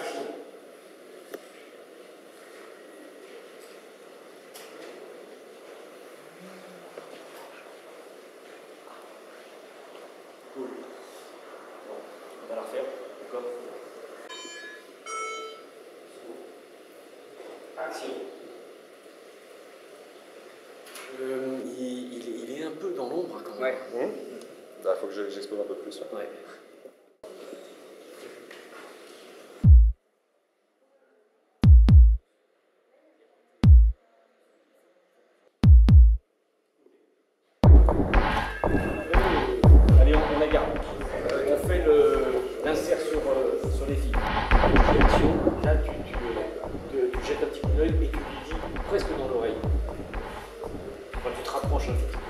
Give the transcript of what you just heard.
Action. Cool. Bon, on va la refaire, d'accord? Action. Il est un peu dans l'ombre quand même. Ouais. Bah, faut que j'explose un peu plus. Ouais. Allez, on la garde. On fait l'insert sur les fils. Action. Là, tu jettes un petit coup d'œil et tu lui dis presque dans l'oreille. Enfin, tu te rapproches un petit peu.